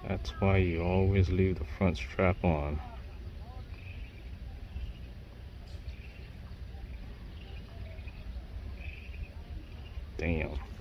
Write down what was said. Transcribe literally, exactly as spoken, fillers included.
That's why you always leave the front strap on. Damn.